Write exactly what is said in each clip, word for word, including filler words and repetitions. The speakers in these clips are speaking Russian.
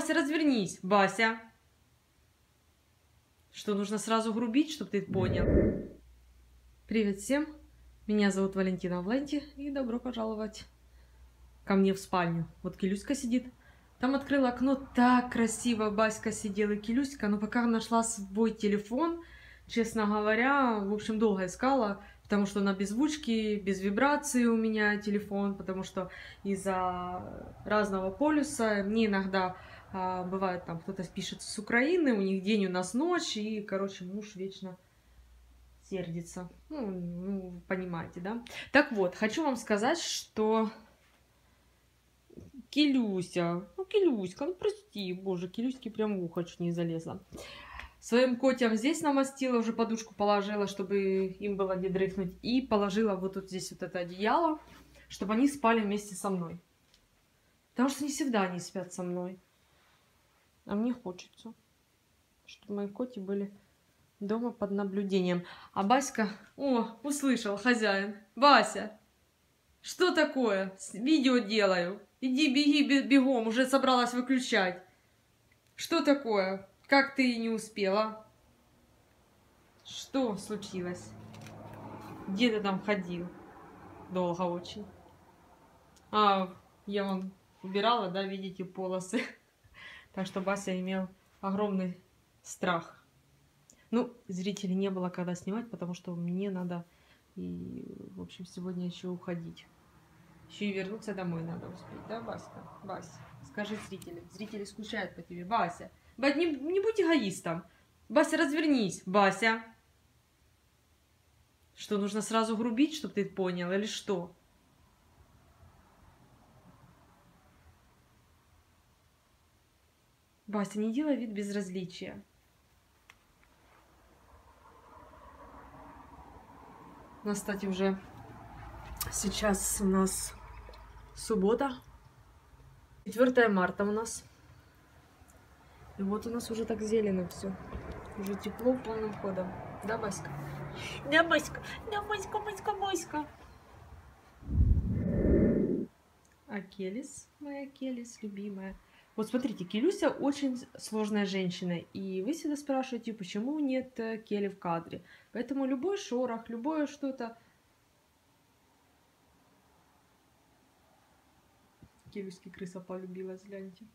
Бася, развернись, Бася. Что, нужно сразу грубить, чтобы ты понял? Привет всем, меня зовут Валентина Вленти, и добро пожаловать ко мне в спальню. Вот Келюська сидит. Там открыла окно, так красиво Баська сидела и Келюська, но пока нашла свой телефон, честно говоря, в общем, долго искала, потому что на беззвучке, без вибрации у меня телефон, потому что из-за разного полюса мне иногда а, бывает, там кто-то пишет с Украины, у них день, у нас ночь, и, короче, муж вечно сердится. Ну, ну, понимаете, да? Так вот, хочу вам сказать, что... Келюся, ну, Келюська, ну, прости, боже, Келюське прям в ухо чуть не залезла. Своим котям здесь намастила, уже подушку положила, чтобы им было не дрыхнуть. И положила вот тут здесь вот это одеяло, чтобы они спали вместе со мной. Потому что не всегда они спят со мной. А мне хочется, чтобы мои коти были дома под наблюдением. А Баська, о, услышал хозяин. Бася, что такое? Видео делаю. Иди, беги бегом, уже собралась выключать. Что такое? Как ты не успела? Что случилось? Где ты там ходил? Долго очень. А, я вон убирала, да, видите, полосы. Так что Бася имел огромный страх. Ну, зрителей не было когда снимать, потому что мне надо, и, в общем, сегодня еще уходить. Еще и вернуться домой надо успеть, да, Баська? Бася, скажи зрителям. Зрители скучают по тебе. Бася, Бася, не, не будь эгоистом. Бася, развернись, Бася. Что, нужно сразу грубить, чтобы ты понял, или что? Бася, не делай вид безразличия. У нас, кстати, уже сейчас у нас суббота. четвёртое марта у нас. И вот у нас уже так зелено все. Уже тепло полным ходом. Да, Баська? Да, Баська. Да, Баська, Баська, Баська. А Келис, моя Келис, любимая. Вот смотрите, Келюся очень сложная женщина. И вы всегда спрашиваете, почему нет Кели в кадре. Поэтому любой шорох, любое что-то... Келюське крыса полюбилась, гляньте.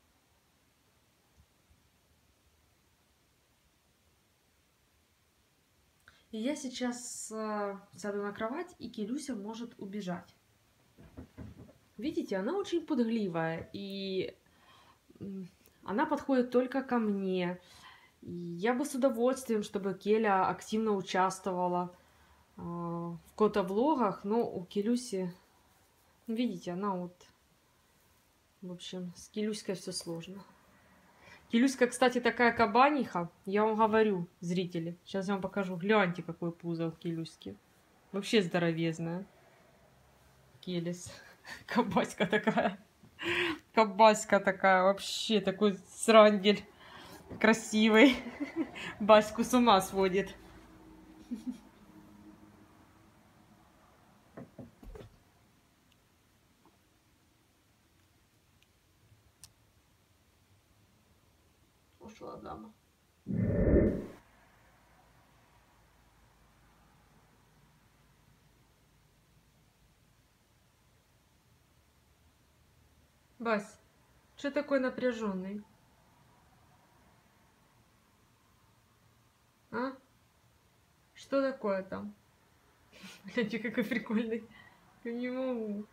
И я сейчас э, сяду на кровать, и Келюся может убежать. Видите, она очень пугливая, и она подходит только ко мне. И я бы с удовольствием, чтобы Келя активно участвовала э, в кота-влогах, но у Келюси, видите, она вот, в общем, с Келюськой все сложно. Келюська, кстати, такая кабаниха, я вам говорю, зрители. Сейчас я вам покажу. Гляньте, какой пузо у Келюськи. Вообще здоровезная. Келис. Кабаська такая. Кабаська такая. Вообще такой срандель. Красивый. Баську с ума сводит. Ушла дама. Бась, что такой напряженный? А? Что такое там? Гляньте, какой прикольный. Я не могу.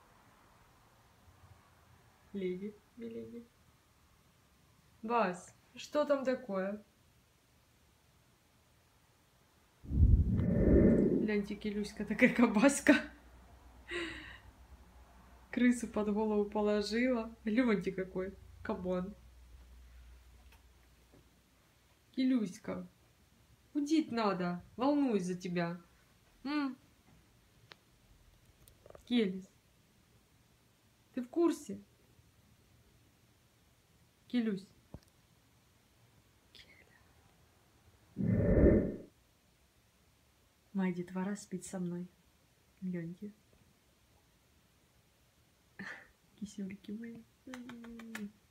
Леди, миледи. Бась, что там такое? Гляньте, Келюська такая кабаська. Крысу под голову положила. Гляньте какой кабан. Келюська, удить надо. Волнуюсь за тебя. М? Келис, ты в курсе? Келюсь. Моя детвора спит со мной. Гляньте. Кисюльки мои.